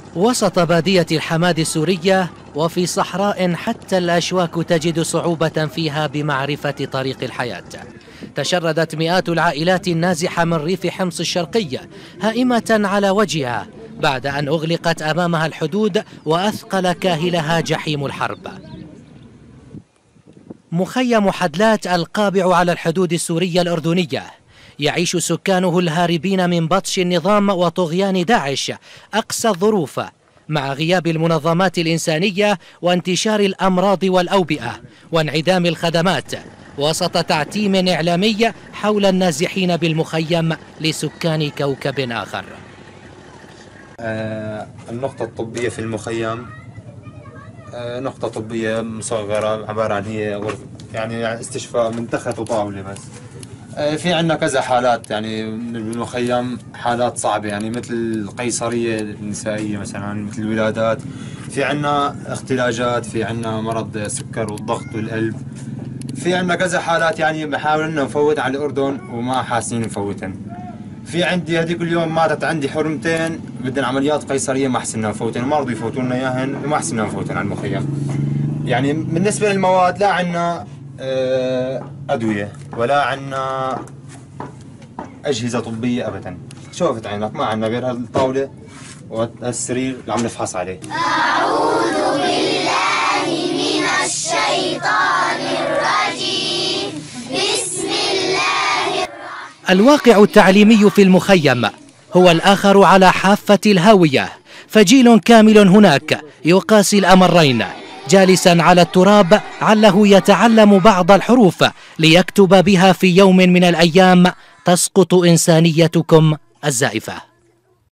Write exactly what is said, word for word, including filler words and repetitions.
وسط بادية الحماد السورية وفي صحراء حتى الأشواك تجد صعوبة فيها بمعرفة طريق الحياة، تشردت مئات العائلات النازحة من ريف حمص الشرقية هائمة على وجهها بعد أن أغلقت أمامها الحدود وأثقل كاهلها جحيم الحرب. مخيم حدلات القابع على الحدود السورية الأردنية يعيش سكانه الهاربين من بطش النظام وطغيان داعش أقسى الظروف مع غياب المنظمات الإنسانية وانتشار الأمراض والأوبئة وانعدام الخدمات، وسط تعتيم إعلامي حول النازحين بالمخيم لسكان كوكب آخر. آه النقطة الطبية في المخيم آه نقطة طبية مصغرة عبارة عن هي غرفة يعني استشفاء من تخت وطاولة بس. آه في عندنا كذا حالات يعني بالمخيم، حالات صعبة يعني مثل القيصرية النسائية مثلا، مثل الولادات، في عندنا اختلاجات، في عندنا مرض السكر والضغط والقلب، في عندنا كذا حالات يعني بحاول انه نفوت على الأردن وما حاسين نفوتن. في عندي هذيك اليوم ماتت عندي حرمتين بدن عمليات قيصريه ما حسنا نفوتن، ما رضوا يفوتوا لنا اياهن وما حسنا نفوتن على المخيم. يعني بالنسبه للمواد لا عندنا ادويه ولا عندنا اجهزه طبيه ابدا. شوفت عينك ما عندنا غير هالطاوله والسرير اللي عم نفحص عليه. اعوذ بالله من الشيطان الرجيم. بسم الله. الواقع التعليمي في المخيم هو الآخر على حافة الهاوية، فجيل كامل هناك يقاسي الأمرين، جالسا على التراب عله يتعلم بعض الحروف ليكتب بها في يوم من الأيام تسقط إنسانيتكم الزائفة.